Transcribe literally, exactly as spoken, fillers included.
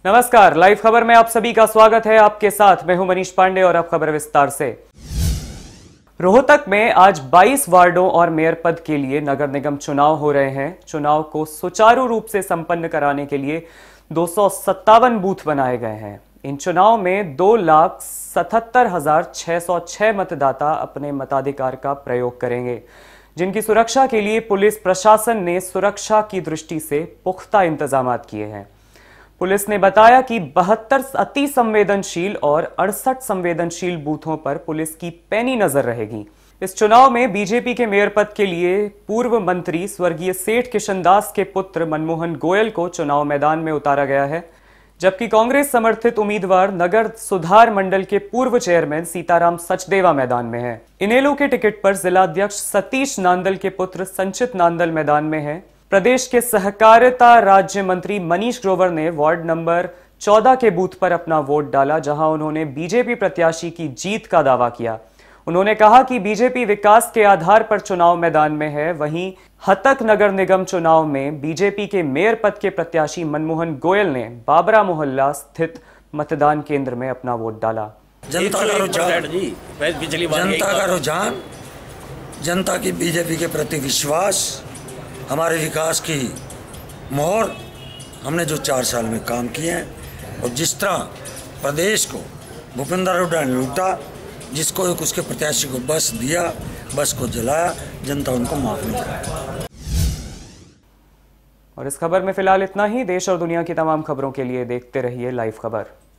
नमस्कार, लाइव खबर में आप सभी का स्वागत है। आपके साथ मैं हूं मनीष पांडे और अब खबर विस्तार से। रोहतक में आज बाईस वार्डों और मेयर पद के लिए नगर निगम चुनाव हो रहे हैं। चुनाव को सुचारू रूप से संपन्न कराने के लिए दो सौ सत्तावन बूथ बनाए गए हैं। इन चुनाव में दो लाख सतहत्तर हजार छह सौ छह मतदाता अपने मताधिकार का प्रयोग करेंगे, जिनकी सुरक्षा के लिए पुलिस प्रशासन ने सुरक्षा की दृष्टि से पुख्ता इंतजाम किए हैं। पुलिस ने बताया कि बहत्तर अति संवेदनशील और अड़सठ संवेदनशील बूथों पर पुलिस की पैनी नजर रहेगी। इस चुनाव में बीजेपी के मेयर पद के लिए पूर्व मंत्री स्वर्गीय सेठ किशन दास के पुत्र मनमोहन गोयल को चुनाव मैदान में उतारा गया है, जबकि कांग्रेस समर्थित उम्मीदवार नगर सुधार मंडल के पूर्व चेयरमैन सीताराम सचदेवा मैदान में है। इनेलो के टिकट पर जिलाध्यक्ष सतीश नांदल के पुत्र संचित नांदल मैदान में है। प्रदेश के सहकारिता राज्य मंत्री मनीष ग्रोवर ने वार्ड नंबर चौदह के बूथ पर अपना वोट डाला, जहां उन्होंने बीजेपी प्रत्याशी की जीत का दावा किया। उन्होंने कहा कि बीजेपी विकास के आधार पर चुनाव मैदान में है। वहीं हतक नगर निगम चुनाव में बीजेपी के मेयर पद के प्रत्याशी मनमोहन गोयल ने बाबरा मोहल्ला स्थित मतदान केंद्र में अपना वोट डाला। जनता का रुझान जनता का रुझान जनता की बीजेपी के प्रति विश्वास, हमारे विकास की मोहर, हमने जो चार साल में काम किए हैं और जिस तरह प्रदेश को भूपेंद्र हुड्डा ने लूटा, जिसको एक उसके प्रत्याशी को बस दिया, बस को जलाया, जनता उनको माफ नहीं करेगी। और इस खबर में फिलहाल इतना ही। देश और दुनिया की तमाम खबरों के लिए देखते रहिए लाइव खबर।